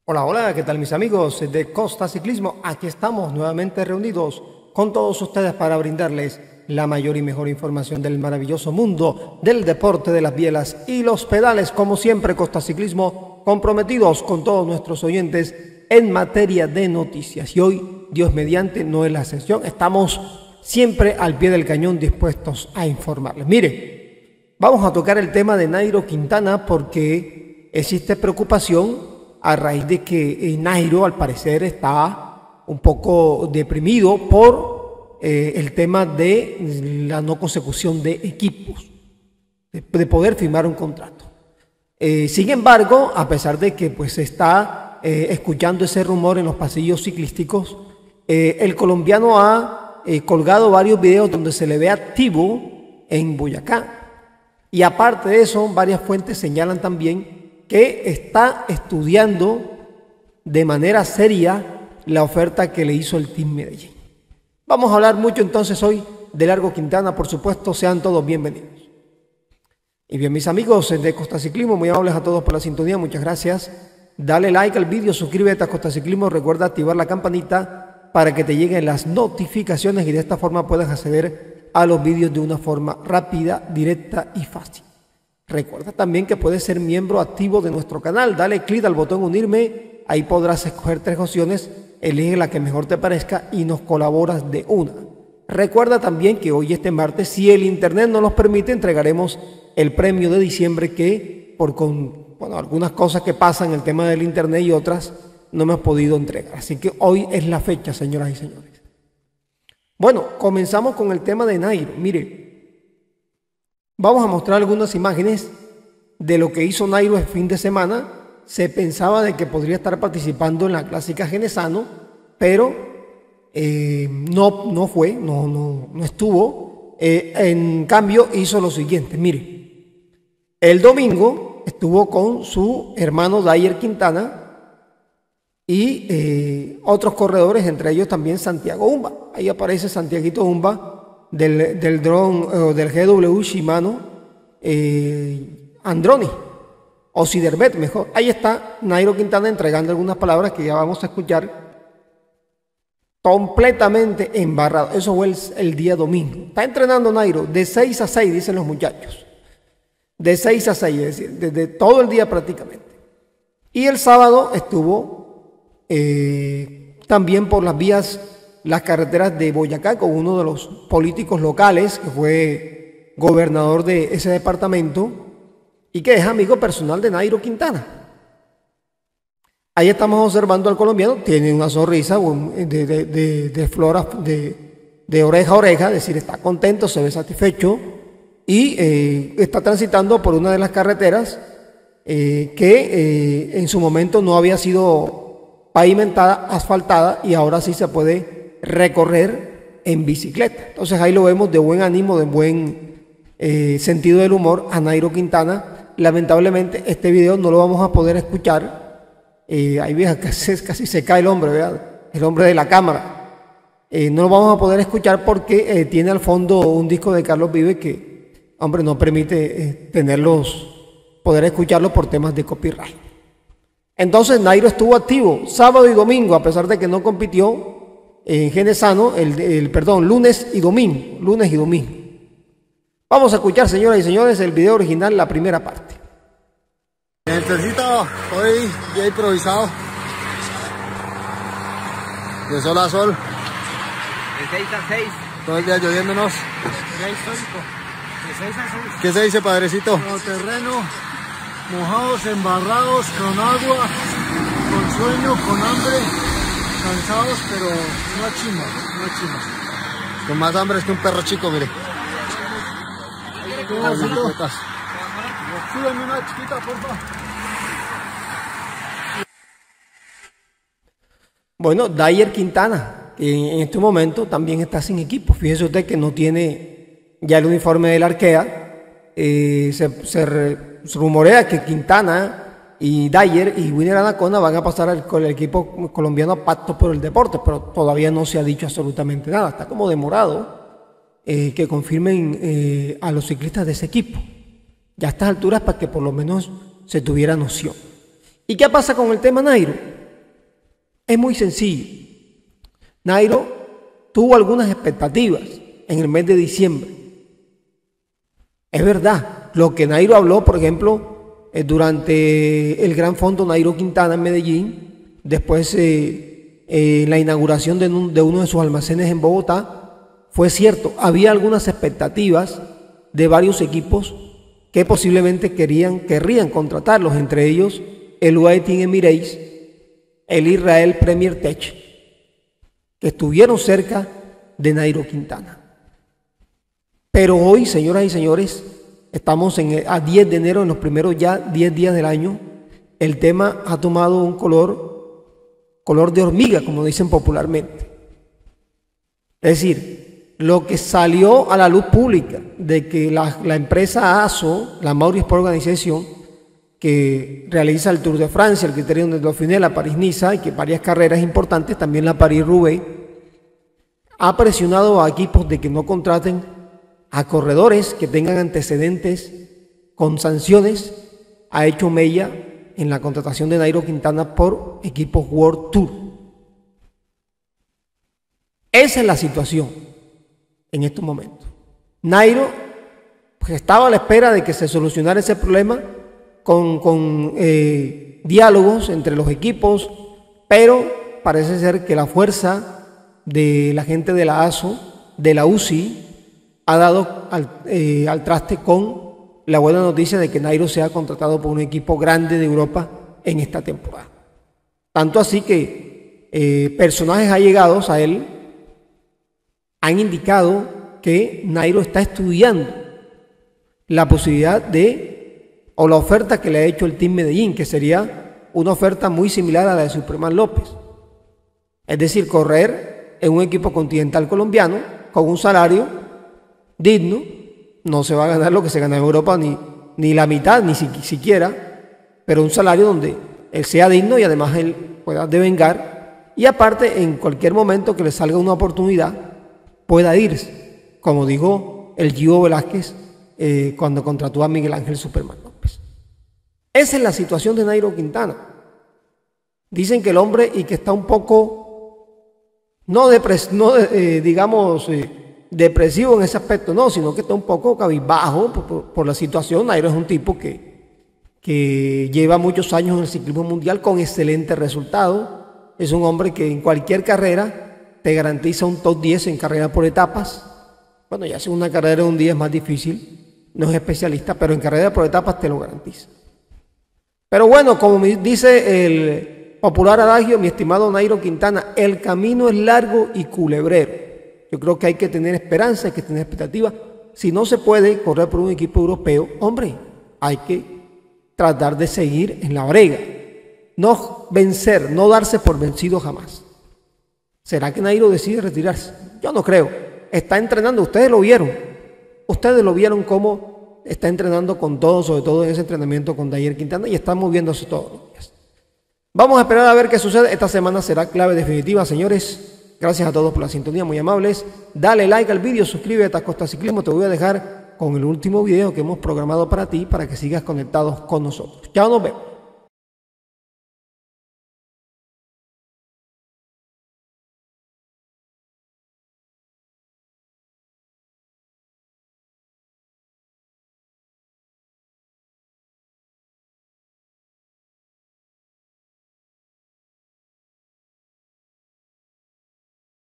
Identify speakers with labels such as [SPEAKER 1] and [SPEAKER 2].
[SPEAKER 1] Hola, hola, ¿qué tal mis amigos de Costa Ciclismo? Aquí estamos nuevamente reunidos con todos ustedes para brindarles la mayor y mejor información del maravilloso mundo del deporte de las bielas y los pedales. Como siempre, Costa Ciclismo comprometidos con todos nuestros oyentes en materia de noticias. Y hoy, Dios mediante, no es la excepción. Estamos siempre al pie del cañón dispuestos a informarles. Mire, vamos a tocar el tema de Nairo Quintana porque existe preocupación a raíz de que Nairo al parecer está un poco deprimido por el tema de la no consecución de equipos, de poder firmar un contrato. Sin embargo, a pesar de que pues se está escuchando ese rumor en los pasillos ciclísticos, el colombiano ha colgado varios videos donde se le ve activo en Boyacá. Y aparte de eso, varias fuentes señalan también que está estudiando de manera seria la oferta que le hizo el Team Medellín. Vamos a hablar mucho entonces hoy de Largo Quintana, por supuesto, sean todos bienvenidos. Y bien, mis amigos de Costa Ciclismo, muy amables a todos por la sintonía, muchas gracias. Dale like al vídeo, suscríbete a Costa Ciclismo, recuerda activar la campanita para que te lleguen las notificaciones y de esta forma puedas acceder a los vídeos de una forma rápida, directa y fácil. Recuerda también que puedes ser miembro activo de nuestro canal. Dale clic al botón unirme, ahí podrás escoger 3 opciones, elige la que mejor te parezca y nos colaboras de una. Recuerda también que hoy martes, si el internet nos lo permite, entregaremos el premio de diciembre que por algunas cosas que pasan, el tema del internet y otras, no hemos podido entregar. Así que hoy es la fecha, señoras y señores. Bueno, comenzamos con el tema de Nairo. Mire, vamos a mostrar algunas imágenes de lo que hizo Nairo el fin de semana. Se pensaba de que podría estar participando en la Clásica Genesano, pero no estuvo. En cambio hizo lo siguiente, mire, el domingo estuvo con su hermano Dayer Quintana y otros corredores, entre ellos también Santiago Umba. Ahí aparece Santiaguito Umba del dron del GW Shimano Androni o Siderbet mejor. Ahí está Nairo Quintana entregando algunas palabras que ya vamos a escuchar. Completamente embarrado. Eso fue el día domingo. Está entrenando Nairo de 6 a 6, dicen los muchachos. De 6 a 6, es decir, desde todo el día prácticamente. Y el sábado estuvo también por las carreteras de Boyacá con uno de los políticos locales que fue gobernador de ese departamento y que es amigo personal de Nairo Quintana. Ahí estamos observando al colombiano, tiene una sonrisa de flora, de oreja a oreja, es decir, está contento, se ve satisfecho y está transitando por una de las carreteras que en su momento no había sido pavimentada, asfaltada, y ahora sí se puede recorrer en bicicleta. Entonces ahí lo vemos de buen ánimo, de buen sentido del humor a Nairo Quintana. Lamentablemente este video no lo vamos a poder escuchar. Ahí vean, casi se cae el hombre, ¿verdad? El hombre de la cámara. No lo vamos a poder escuchar porque tiene al fondo un disco de Carlos Vives que, hombre, no permite poder escucharlo por temas de copyright. Entonces Nairo estuvo activo sábado y domingo, a pesar de que no compitió en Genesano, lunes y domingo. Vamos a escuchar, señoras y señores, el video original, la primera parte.
[SPEAKER 2] Entercito, hoy día improvisado, de sol a sol,
[SPEAKER 3] de 6 a 6,
[SPEAKER 2] todo el día lloviéndonos.
[SPEAKER 3] ya histórico, de 6 a 6.
[SPEAKER 2] ¿Qué se dice, padrecito?
[SPEAKER 4] Como terreno, mojados, embarrados, con agua, con sueño, con hambre, cansados, pero no chimba.
[SPEAKER 2] Con más hambre que un perro chico, mire.
[SPEAKER 4] ¿Qué necesito? Súbeme una chiquita, porfa.
[SPEAKER 1] Bueno, Dayer Quintana, que en este momento también está sin equipo. Fíjese usted que no tiene ya el uniforme del Arkea. Se rumorea que Quintana y Dayer y Winner Anacona van a pasar con el equipo colombiano a Pacto por el Deporte, pero todavía no se ha dicho absolutamente nada. Está como demorado que confirmen a los ciclistas de ese equipo. Ya a estas alturas para que por lo menos se tuviera noción. ¿Y qué pasa con el tema Nairo? Es muy sencillo. Nairo tuvo algunas expectativas en el mes de diciembre. Es verdad, lo que Nairo habló, por ejemplo, durante el Gran Fondo Nairo Quintana en Medellín, después la inauguración de uno de sus almacenes en Bogotá, fue cierto. Había algunas expectativas de varios equipos que posiblemente querrían contratarlos, entre ellos el UAE Team Emirates, el Israel Premier Tech, que estuvieron cerca de Nairo Quintana. Pero hoy, señoras y señores, estamos a 10 de enero, en los primeros ya 10 días del año. El tema ha tomado un color de hormiga, como dicen popularmente. Es decir, lo que salió a la luz pública de que la empresa ASO, la Mauri Sport Organization, que realiza el Tour de Francia, el Criterium de Dauphiné, la París-Niza y que varias carreras importantes, también la París-Roubaix, ha presionado a equipos de que no contraten a corredores que tengan antecedentes con sanciones. Ha hecho mella en la contratación de Nairo Quintana por equipos World Tour. Esa es la situación en estos momentos. Nairo pues, estaba a la espera de que se solucionara ese problema con diálogos entre los equipos, pero parece ser que la fuerza de la gente de la ASO, de la UCI, ha dado al traste con la buena noticia de que Nairo sea contratado por un equipo grande de Europa en esta temporada. Tanto así que personajes allegados a él han indicado que Nairo está estudiando la posibilidad o la oferta que le ha hecho el Team Medellín, que sería una oferta muy similar a la de Superman López. Es decir, correr en un equipo continental colombiano con un salario digno. No se va a ganar lo que se gana en Europa, ni la mitad, ni siquiera, pero un salario donde él sea digno y además él pueda devengar, y aparte en cualquier momento que le salga una oportunidad pueda irse, como dijo el Gio Velázquez cuando contrató a Miguel Ángel Superman López. Esa es la situación de Nairo Quintana. Dicen que el hombre, y que está un poco, depresivo en ese aspecto, no, sino que está un poco cabizbajo por la situación. Nairo es un tipo que lleva muchos años en el ciclismo mundial con excelentes resultados. Es un hombre que en cualquier carrera te garantiza un top 10 en carrera por etapas. Bueno, ya si una carrera de un día es más difícil, no es especialista, pero en carrera por etapas te lo garantiza. Pero bueno, como me dice el popular adagio, mi estimado Nairo Quintana, el camino es largo y culebrero. Yo creo que hay que tener esperanza, hay que tener expectativa. Si no se puede correr por un equipo europeo, hombre, hay que tratar de seguir en la brega. No vencer, no darse por vencido jamás. ¿Será que Nairo decide retirarse? Yo no creo. Está entrenando, ustedes lo vieron. Ustedes lo vieron cómo está entrenando con todo, sobre todo en ese entrenamiento con Nairo Quintana, y está moviéndose todos los días. Vamos a esperar a ver qué sucede. Esta semana será clave definitiva, señores. Gracias a todos por la sintonía, muy amables. Dale like al vídeo, suscríbete a Costa Ciclismo. Te voy a dejar con el último video que hemos programado para ti, para que sigas conectados con nosotros. Chao, nos vemos.